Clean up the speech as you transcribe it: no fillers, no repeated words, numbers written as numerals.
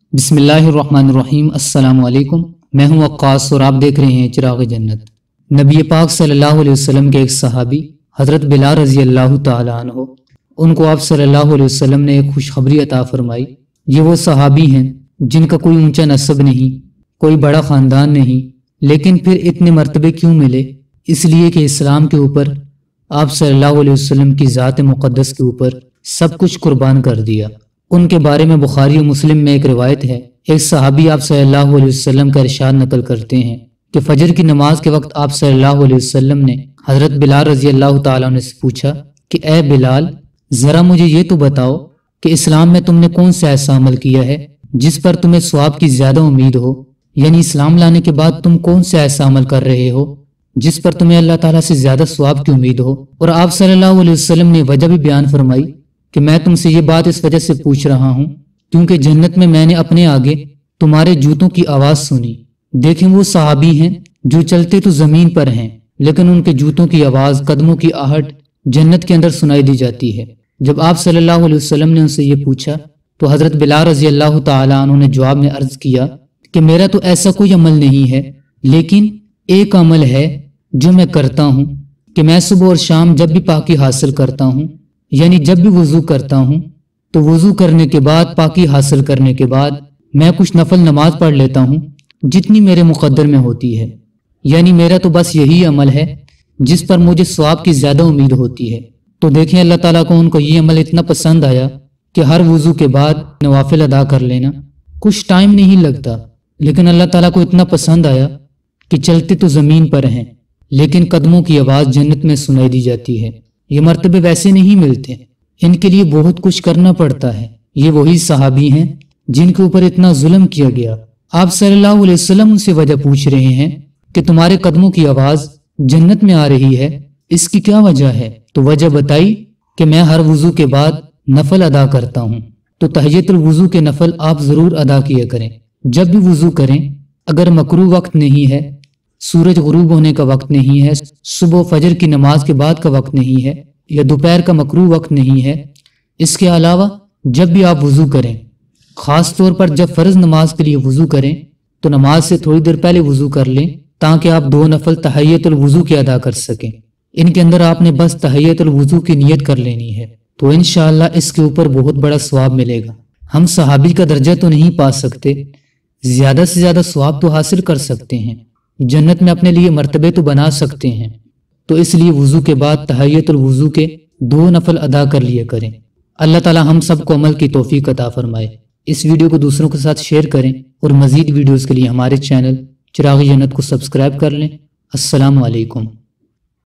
بسم اللہ الرحمن الرحیم۔ السلام علیکم، میں ہوں وقاص اور آپ دیکھ رہے ہیں چراغ جنت۔ نبی پاک صلی اللہ علیہ وسلم کے ایک صحابی حضرت بلال رضی اللہ تعالیٰ عنہ، ان کو آپ صلی اللہ علیہ وسلم نے ایک خوشخبری عطا فرمائی۔ یہ وہ صحابی ہیں جن کا کوئی اونچا نسب نہیں، کوئی بڑا خاندان نہیں، لیکن پھر اتنے مرتبے کیوں ملے؟ اس لیے کہ اسلام کے اوپر آپ صلی اللہ علیہ وسلم کی ذات مقدس کے اوپر سب کچھ قربان کر دیا۔ ان کے بارے میں بخاری و مسلم میں ایک روایت ہے، ایک صحابی آپ صلی اللہ علیہ وسلم کا ارشاد نقل کرتے ہیں کہ فجر کی نماز کے وقت آپ صلی اللہ علیہ وسلم نے حضرت بلال رضی اللہ تعالیٰ عنہ سے پوچھا کہ اے بلال، ذرا مجھے یہ تو بتاؤ کہ اسلام میں تم نے کون سا ایسا عمل کیا ہے جس پر تمہیں ثواب کی زیادہ امید ہو؟ یعنی اسلام لانے کے بعد تم کون سا ایسا عمل کر رہے ہو جس پر تمہیں اللہ تعالیٰ سے زیادہ ثواب کی امید ہو؟ اور آپ صلی اللہ علیہ وسلم نے وجہ بھی بیان فرمائی کہ میں تم سے یہ بات اس وجہ سے پوچھ رہا ہوں کیونکہ جنت میں نے اپنے آگے تمہارے جوتوں کی آواز سنی۔ دیکھیں وہ صحابی ہیں جو چلتے تو زمین پر ہیں، لیکن ان کے جوتوں کی آواز، قدموں کی آہٹ جنت کے اندر سنائی دی جاتی ہے۔ جب آپ صلی اللہ علیہ وسلم نے ان سے یہ پوچھا تو حضرت بلال رضی اللہ تعالیٰ عنہ نے جواب میں عرض کیا کہ میرا تو ایسا کوئی عمل نہیں ہے، لیکن ایک عمل ہے جو میں کرتا ہوں کہ میں صبح اور شام جب بھی پاکی حاصل کرتا ہوں، یعنی جب بھی وضو کرتا ہوں تو وضو کرنے کے بعد، پاکی حاصل کرنے کے بعد میں کچھ نفل نماز پڑھ لیتا ہوں جتنی میرے مقدر میں ہوتی ہے۔ یعنی میرا تو بس یہی عمل ہے جس پر مجھے ثواب کی زیادہ امید ہوتی ہے۔ تو دیکھیں اللہ تعالیٰ کو ان کو یہ عمل اتنا پسند آیا کہ ہر وضو کے بعد نوافل ادا کر لینا کچھ ٹائم نہیں لگتا، لیکن اللہ تعالیٰ کو اتنا پسند آیا کہ چلتے تو زمین پر ہیں لیکن قدموں کی آواز جنت میں سنائی دی جاتی ہے۔ یہ مرتبے ویسے نہیں ملتے، ان کے لیے بہت کچھ کرنا پڑتا ہے۔ یہ وہی صحابی ہیں جن کے اوپر اتنا ظلم کیا گیا۔ آپ صلی اللہ علیہ وسلم ان سے وجہ پوچھ رہے ہیں کہ تمہارے قدموں کی آواز جنت میں آ رہی ہے، اس کی کیا وجہ ہے؟ تو وجہ بتائی کہ میں ہر وضو کے بعد نفل ادا کرتا ہوں۔ تو تحیۃ الوضو کے نفل آپ ضرور ادا کیا کریں۔ جب بھی وضو کریں، اگر مکروہ وقت نہیں ہے، سورج غروب ہونے کا وقت نہیں ہے، صبح فجر کی نماز کے بعد کا وقت نہیں ہے، یا دوپہر کا مکروہ وقت نہیں ہے، اس کے علاوہ جب بھی آپ وضو کریں، خاص طور پر جب فرض نماز کے لیے وضو کریں تو نماز سے تھوڑی دیر پہلے وضو کر لیں تاکہ آپ 2 نفل تحیۃ الوضو کے ادا کر سکیں۔ ان کے اندر آپ نے بس تحیۃ الوضو کی نیت کر لینی ہے، تو انشاءاللہ اس کے اوپر بہت بڑا ثواب ملے گا۔ ہم صحابی کا درجہ تو نہیں پا سکتے، زیادہ سے زیادہ ثواب تو حاصل کر سکتے ہیں، جنت میں اپنے لیے مرتبے تو بنا سکتے ہیں۔ تو اس لیے وضو کے بعد تحیۃ الوضو کے 2 نفل ادا کر لیا کریں۔ اللہ تعالی ہم سب کو عمل کی توفیق عطا فرمائے۔ اس ویڈیو کو دوسروں کے ساتھ شیئر کریں اور مزید ویڈیوز کے لیے ہمارے چینل چراغ جنت کو سبسکرائب کر لیں۔ السلام علیکم۔